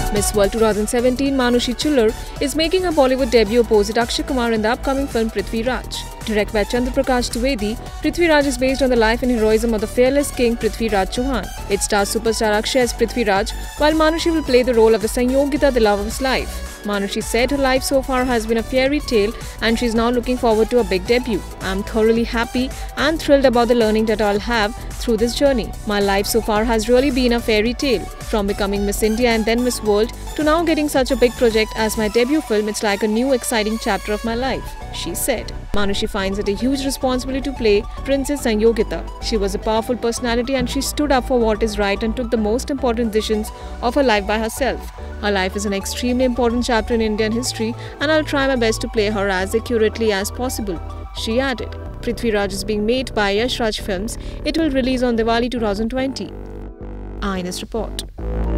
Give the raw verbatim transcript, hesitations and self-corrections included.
Miss World twenty seventeen Manushi Chillar is making her Bollywood debut opposite Akshay Kumar in the upcoming film Prithviraj. Directed by Chandraprakash Dwivedi, Prithviraj is based on the life and heroism of the fearless king Prithviraj Chauhan. It stars superstar Akshay as Prithviraj, while Manushi will play the role of the Sanyogita, the love of his life. Manushi said her life so far has been a fairy tale and she is now looking forward to a big debut. I am thoroughly happy and thrilled about the learning that I'll have through this journey. My life so far has really been a fairy tale. From becoming Miss India and then Miss World to now getting such a big project as my debut film, it's like a new exciting chapter of my life, she said. Manushi finds it a huge responsibility to play Princess Sanyogita. She was a powerful personality and she stood up for what is right and took the most important decisions of her life by herself. Her life is an extremely important chapter in Indian history and I'll try my best to play her as accurately as possible, she added. Prithviraj is being made by Yash Raj Films. It will release on Diwali twenty twenty. Eyewitness Report.